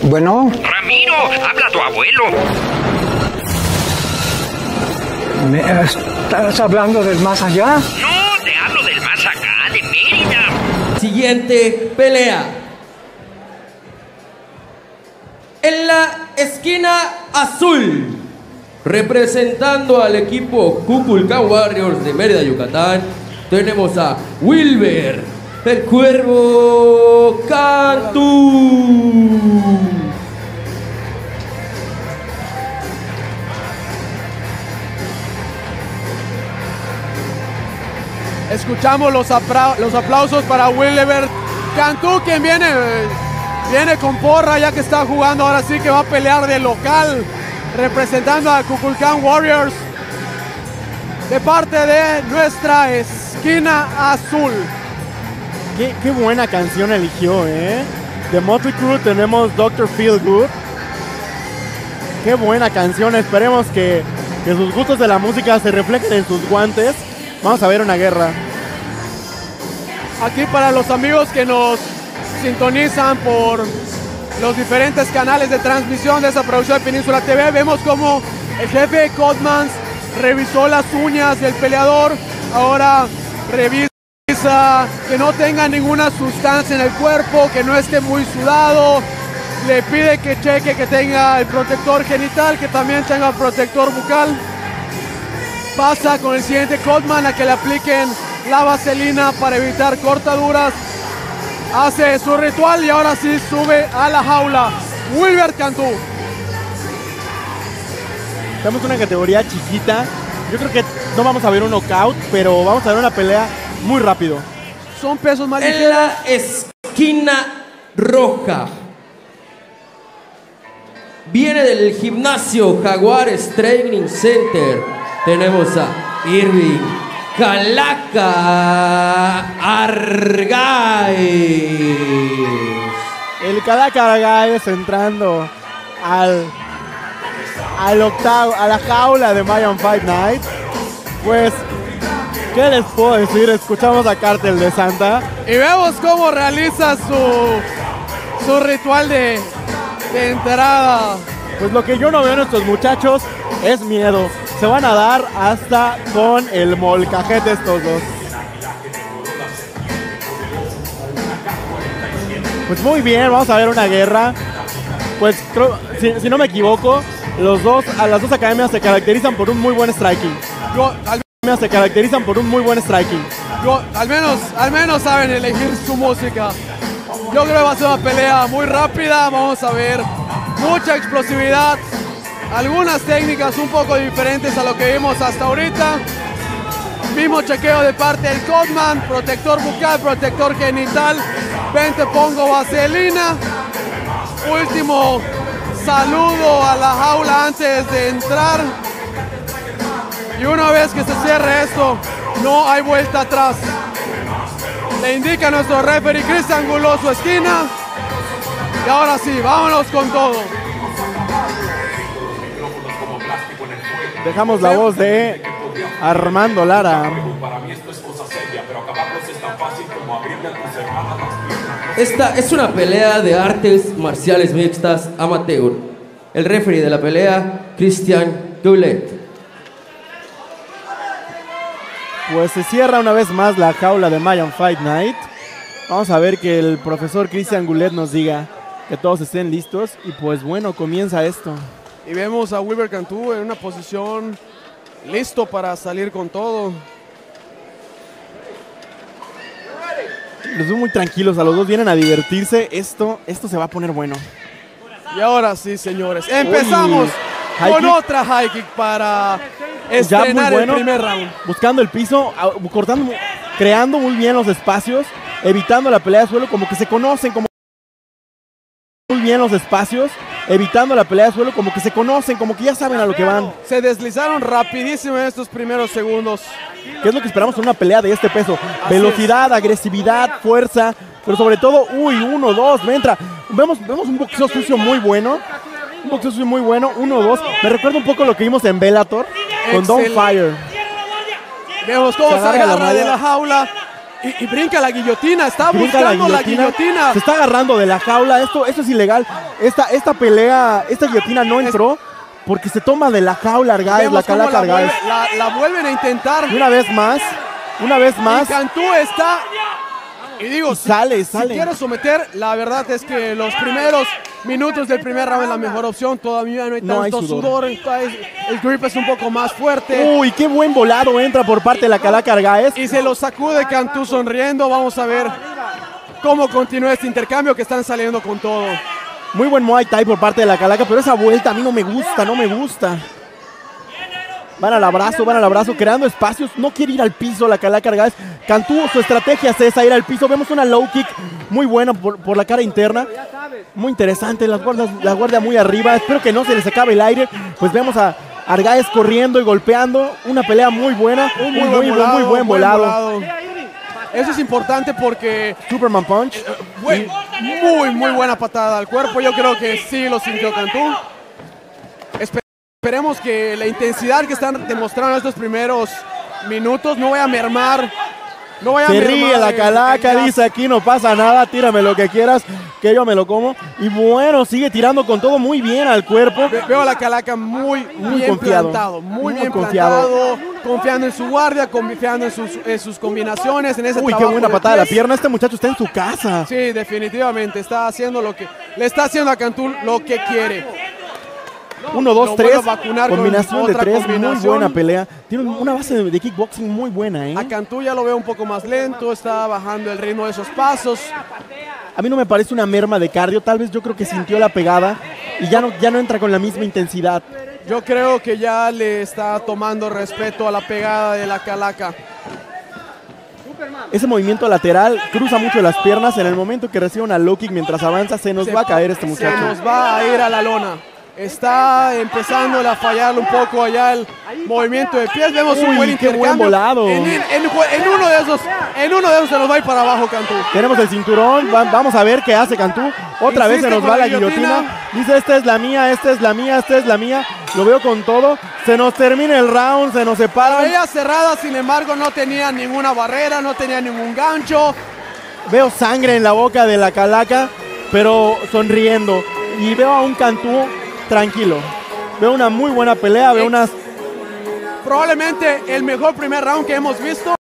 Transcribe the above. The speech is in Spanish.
Bueno. Ramiro, habla tu abuelo. ¿Me estás hablando del más allá? No, te hablo del más acá, de Mérida. Siguiente pelea. En la esquina azul, representando al equipo Kukulkan Warriors de Mérida, Yucatán, tenemos a Wilber, el Cuervo Cantú. Escuchamos los aplausos para Wilber Cantú, quien viene con porra, ya que está jugando, ahora sí que va a pelear de local, representando a Kukulkan Warriors, de parte de nuestra esquina azul. Qué buena canción eligió, ¿eh? De Motley Crue tenemos Dr. Feelgood. Qué buena canción, esperemos que sus gustos de la música se reflejen en sus guantes. Vamos a ver una guerra. Aquí para los amigos que nos sintonizan por los diferentes canales de transmisión de esta producción de Península TV, vemos como el jefe Codmans revisó las uñas del peleador, ahora revisa que no tenga ninguna sustancia en el cuerpo, que no esté muy sudado, le pide que cheque que tenga el protector genital, que también tenga protector bucal. Pasa con el siguiente Codman a que le apliquen la vaselina para evitar cortaduras. Hace su ritual y ahora sí sube a la jaula. Wilber Cantú. Estamos en una categoría chiquita. Yo creo que no vamos a ver un knockout, pero vamos a ver una pelea muy rápido. Son pesos más ligeros. En la esquina roja, viene del gimnasio Jaguares Training Center, tenemos a Irving Calaca Argaiz. El Calaca Argaiz entrando al octavo, a la jaula de Mayan Fight Night. Pues, ¿qué les puedo decir? Escuchamos a Cártel de Santa y vemos cómo realiza su ritual de entrada. Pues lo que yo no veo en estos muchachos es miedo. Se van a dar hasta con el molcajete estos dos. Pues muy bien, vamos a ver una guerra. Pues creo, si no me equivoco, las dos academias se caracterizan por un muy buen striking. Al menos saben elegir su música. Yo creo que va a ser una pelea muy rápida. Vamos a ver mucha explosividad, algunas técnicas un poco diferentes a lo que vimos hasta ahorita. Mismo chequeo de parte del Codman, protector bucal, protector genital. Ven, te pongo vaselina. Último saludo a la jaula antes de entrar. Y una vez que se cierre esto, no hay vuelta atrás. Le indica a nuestro referee Cristian Guló su esquina. Y ahora sí, vámonos con todo. Dejamos la voz de Armando Lara. Esta es una pelea de artes marciales mixtas amateur. El referee de la pelea, Cristian Goulet. Pues se cierra una vez más la jaula de Mayan Fight Night. Vamos a ver que el profesor Cristian Goulet nos diga que todos estén listos. Y pues bueno, comienza esto. Y vemos a Wilber Cantú en una posición listo para salir con todo. Los veo muy tranquilos, a los dos vienen a divertirse. Esto se va a poner bueno. Y ahora sí, señores, empezamos con otra high kick para estrenar el primer round. Buscando el piso, cortando, creando muy bien los espacios, evitando la pelea de suelo, como que se conocen, como muy bien los espacios, evitando la pelea de suelo, como que se conocen, como que ya saben a lo que van. Se deslizaron rapidísimo en estos primeros segundos. ¿Qué es lo que esperamos en una pelea de este peso? Velocidad, agresividad, fuerza, pero sobre todo, 1, 2, me entra. Vemos un boxeo sucio muy bueno. Un boxeo sucio muy bueno, 1, 2. Me recuerda un poco lo que vimos en Bellator con Don Fire. Vemos cómo se agarra de la jaula. Y brinca la guillotina, está Brinca buscando la guillotina. Se está agarrando de la jaula. Esto es ilegal. Esta pelea, esta guillotina no entró porque se toma de la jaula Argaez, Vemos la cómo calaca Argaez. la vuelven a intentar. Y una vez más. Y Cantú está. Y digo, sale. Si quiere someter, la verdad es que los primeros minutos del primer round es la mejor opción. Todavía no hay tanto sudor. El grip es un poco más fuerte. Uy, qué buen volado entra por parte de la calaca Argaez. Y se lo sacude Cantú sonriendo. Vamos a ver cómo continúa este intercambio, que están saliendo con todo. Muy buen Muay Thai por parte de la calaca, pero esa vuelta a mí no me gusta. Van al abrazo, creando espacios. No quiere ir al piso la calaca Argaez. Cantú, su estrategia es esa, ir al piso. Vemos una low kick muy buena por la cara interna. Muy interesante, la guardia muy arriba. Espero que no se les acabe el aire. Pues vemos a Argaez corriendo y golpeando. Una pelea muy buena. Muy buen volado. Eso es importante porque Superman Punch. Muy buena patada al cuerpo. Yo creo que sí lo sintió Cantú. Esperemos que la intensidad que están demostrando estos primeros minutos no vaya a mermar. Se ríe la calaca, dice aquí no pasa nada, tírame lo que quieras, que yo me lo como. Y bueno, sigue tirando con todo muy bien al cuerpo. Veo a la calaca muy bien confiado, plantado, muy bien plantado, confiando en su guardia, confiando en sus combinaciones, en ese Uy, qué buena patada de la pierna. Este muchacho está en su casa. Sí, definitivamente, está haciendo le está haciendo a Cantú lo que quiere. 1, 2, 3, combinación de 3, muy buena pelea. Tiene una base de kickboxing muy buena, A Cantú ya lo veo un poco más lento, está bajando el ritmo de esos pasos. A mí no me parece una merma de cardio, tal vez yo creo que sintió la pegada y ya no entra con la misma intensidad. Yo creo que ya le está tomando respeto a la pegada de la calaca. Ese movimiento lateral cruza mucho las piernas. En el momento que recibe una low kick mientras avanza, se nos va a caer este muchacho. Se nos va a ir a la lona. Está empezando a fallarle un poco allá el movimiento de pies. Vemos un buen intercambio. Qué buen volado. En uno de esos se nos va a ir para abajo Cantú. Tenemos el cinturón. Vamos a ver qué hace Cantú. Otra vez se nos va la guillotina. Dice, esta es la mía. Lo veo con todo. Se nos termina el round, se nos separa. La veía cerrada, sin embargo, no tenía ninguna barrera, no tenía ningún gancho. Veo sangre en la boca de la calaca, pero sonriendo. Y veo a un Cantú tranquilo. Veo una muy buena pelea, probablemente el mejor primer round que hemos visto.